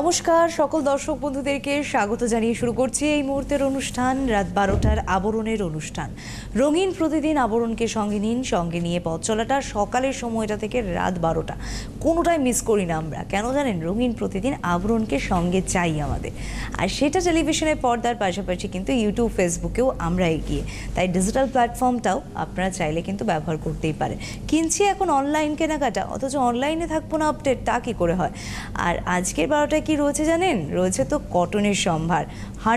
নমস্কার সকল দর্শক বন্ধুদেরকে স্বাগত জানিয়ে শুরু করছি এই মুহূর্তের অনুষ্ঠান রাত 12টার আবরণের অনুষ্ঠান। রঙিন প্রতিদিন আবরণকে সঙ্গে নিন, সঙ্গে নিয়ে পথ চলাটা সকালের সময়টা থেকে রাত 12টা কোনোটাই মিস করি না আমরা। কেন জানেন? রঙিন প্রতিদিন আবরণকে সঙ্গে চাই আমাদের, আর সেটা টেলিভিশনের পর্দার পাশাপাশি কিন্তু ইউটিউব ফেসবুকেও আমরা এগিয়ে। তাই ডিজিটাল প্ল্যাটফর্মটাও আপনারা চাইলে কিন্তু ব্যবহার করতেই পারেন। কিনছি এখন অনলাইন কেনাকাটা, অথচ অনলাইনে থাকবো না আপডেট, তা কী করে হয়? আর আজকের 12টায় কি রয়েছে জানেন? রয়েছে তো কটনের সম্ভার,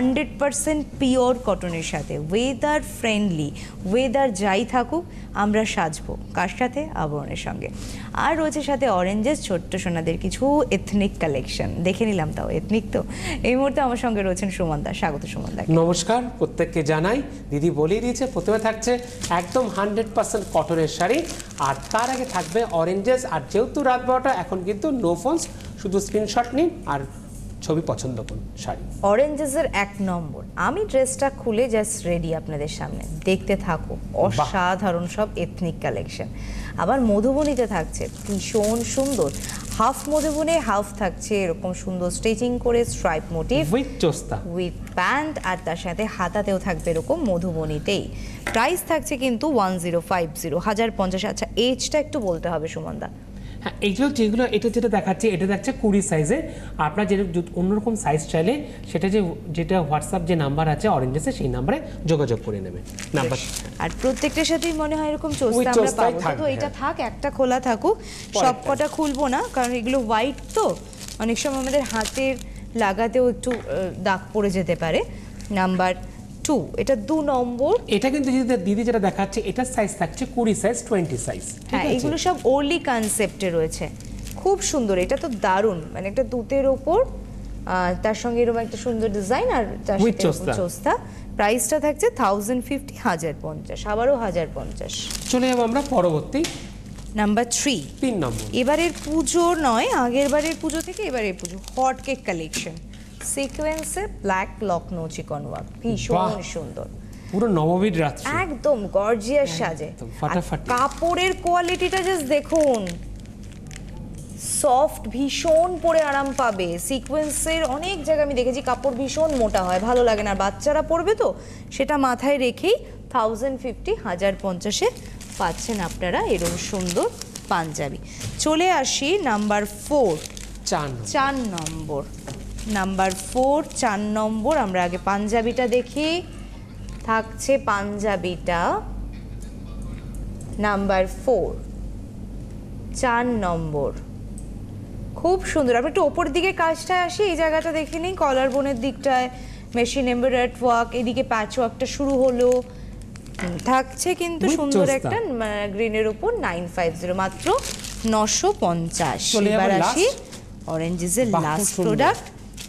100% পিওর কটনের সাথে, ওয়েদার ফ্রেন্ডলি। ওয়েদার যাই থাকুক আমরা সাজবো কার সাথে? আবরণের সঙ্গে। আর রয়েছে সাথে অরেঞ্জেস, ছোট্ট সোনাদের কিছু এথনিক কালেকশন। দেখে নিলাম, তাও এথনিক তো। এই মুহূর্তে আমার সঙ্গে রয়েছেন সুমন দা। স্বাগত সুমন দা। নমস্কার, প্রত্যেককে জানাই। দিদি বলেই দিয়েছে প্রথমে থাকছে একদম 100% কটনের শাড়ি, আর তার আগে থাকবে অরেঞ্জেস। আর যেহেতু রাত 12টা, এখন কিন্তু নো ফোনস, শুধু স্ক্রিনশট নিন আর ছবি পছন্দ করুন। শাড়ি অরেঞ্জেসের 1 নম্বর। আমি ড্রেসটা খুলে জাস্ট রেডি আপনাদের সামনে, দেখতে থাকো। অসাধারণ সব এথনিক কালেকশন। আবার মধুবনীতে থাকছে ভীষণ সুন্দর, হাফ মধুবনে হাফ থাকছে এরকম সুন্দর স্টিচিং করে স্ট্রাইপ মোটিভ উইথ চোস্তা উইথ প্যান্ট, আর তার সাথে হাতাতেও থাকবে এরকম মধুবনীতেই। প্রাইস থাকছে কিন্তু 1050, 1050। আচ্ছা, এজটা একটু বলতে হবে সুমনদা। হ্যাঁ, এইগুলো যেগুলো যেটা দেখাচ্ছে, এটা দেখছে 20 সাইজে। আপনার যেটা অন্যরকম সাইজ চাইলে সেটা যেটা হোয়াটসঅ্যাপ যে নাম্বার আছে অরেঞ্জেসে, সেই নাম্বারে যোগাযোগ করে নেবেন নাম্বার। আর প্রত্যেকটার সাথেই মনে হয় এরকম চোস্তা আমরা পাবো। তো এটা থাক, একটা খোলা থাকুক, সব কটা খুলবো না, কারণ এগুলো হোয়াইট তো অনেক সময় আমাদের হাতের লাগাতেও একটু দাগ পড়ে যেতে পারে। নাম্বার 2, এটা 2 নম্বর। এটা কিন্তু দিদি যেটা দেখাচ্ছে, এটা সাইজ থাকছে 20 সাইজ, 20 সাইজ। হ্যাঁ, এগুলো সব ওরলি কনসেপ্টে রয়েছে, খুব সুন্দর। এটা তো দারুণ, মানে একটা দুতের ওপর তার সঙ্গে এরকম একটা সুন্দর ডিজাইন, আর তার সাথে চোস্তা। প্রাইসটা থাকছে 1050, 1050, আবারও 1050। চলে যাবো আমরা পরবর্তী নাম্বার 3 নম্বর। এবারের পুজো নয়, আগের বারের পুজো থেকে এবারের পুজো, হট কেক কালেকশন, সিকোয়েন্সে ব্ল্যাক লখনৌ চিকন ওয়ার্ক, ভীষণ সুন্দর, পুরো নববীর রাত্রি একদম গর্জিয়াস সাজে। কাপড়ের কোয়ালিটিটা জাস্ট দেখুন, সফট, ভীষণ পরে আরাম পাবে। সিকোয়েন্সের অনেক জায়গায় আমি দেখেছি কাপড় ভীষণ মোটা হয়, ভালো লাগে না, বাচ্চারা পরবে তো, সেটা মাথায় রেখেই 1050, 1050-এ পাচ্ছেন আপনারা এরকম সুন্দর পাঞ্জাবি। চলে আসি নাম্বার 4, 4 নম্বর। নাম্বার 4, 4 নম্বর। আমরা আগে পাঞ্জাবিটা দেখি। থাকছে পাঞ্জাবিটা নাম্বার 4, 4 নম্বর। খুব সুন্দর। আমি একটু ওপর দিকে কাজটায় আসি, এই জায়গাটা দেখে নিই। কলার বোনের দিকটায় মেশিন এমব্রয়ডারি ওয়ার্ক, এদিকে প্যাচ ওয়ার্কটা শুরু হলো। থাকছে কিন্তু সুন্দর একটা গ্রিনের উপর 950, মাত্র 950। এবার আসি অরেঞ্জেসের লাস্ট প্রোডাক্ট,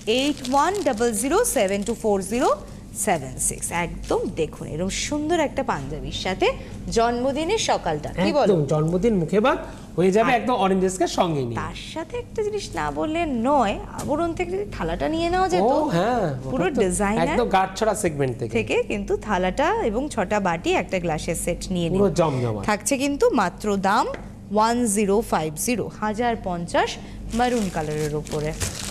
8100724076। একদম দেখুন এরকম সুন্দর একটা পাঞ্জাবির সাথে জন্মদিনের সকালটা, কি বলো? জন্মদিন মুখে ভাত হয়ে যাবে একদম অরেঞ্জেসকে সঙ্গে নিয়ে। তার সাথে একটা জিনিস না বললে নয়, আবরণ থেকে যদি থালাটা নিয়ে নেওয়া যেত, হ্যাঁ, পুরো ডিজাইনার একদম গাঁটছড়া সেগমেন্ট থেকে কিন্তু থালাটা এবং 6টা বাটি, একটা গ্লাসের সেট নিয়ে পুরো জমজমাট থাকছে। কিন্তু মাত্র দাম 1050, 1050, মারুন কালারের উপরে।